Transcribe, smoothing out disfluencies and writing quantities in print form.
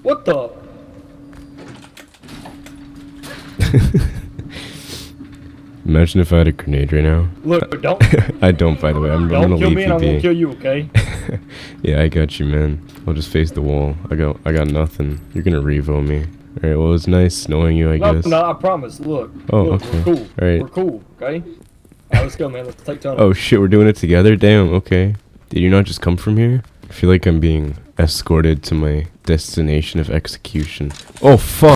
What the? Imagine if I had a grenade right now. Look, don't. I don't, by the way. I'm gonna Don't kill leave me, you and I'm gonna be. kill you. Okay? Yeah, I got you, man. I'll just face the wall. I got nothing. You're gonna revo me. All right. Well, it's nice knowing you, I guess. No, I promise. Look. Oh, look, okay. We're cool. All right. We're cool. Okay? Alright, let's go, man. Let's take tunnel. Oh shit, we're doing it together? Damn, okay. Did you not just come from here? I feel like I'm being escorted to my destination of execution. Oh fuck!